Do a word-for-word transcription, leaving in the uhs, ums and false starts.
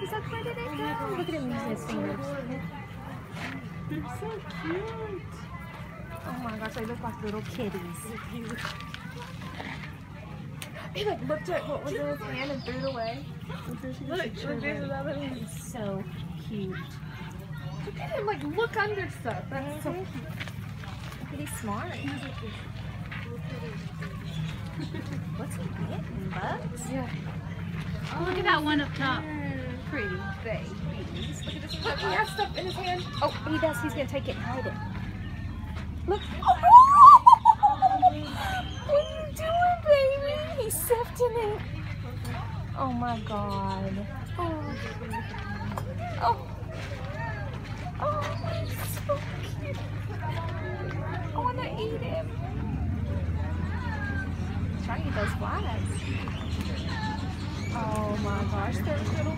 He's like, where did it go? Look at him using his fingers. They're so cute. Oh my gosh, they look like little kitties. He like looked at what was in his hand and threw it away. Look, look, there's another one. He's so cute. Look at him, like, look under stuff. That's so cute. Look at he's smart. What's he getting, Bugs? Yeah. Oh, look at that one up top. Mm, pretty babies. Look at this. Look, he has stuff in his hand. Oh, he does. He's gonna take it and hide it. Look. What are you doing, baby? He's sifting it. Oh my God. Oh. Oh. Oh, he's so cute. I wanna eat him. Try to eat those flies. Oh my gosh, they're little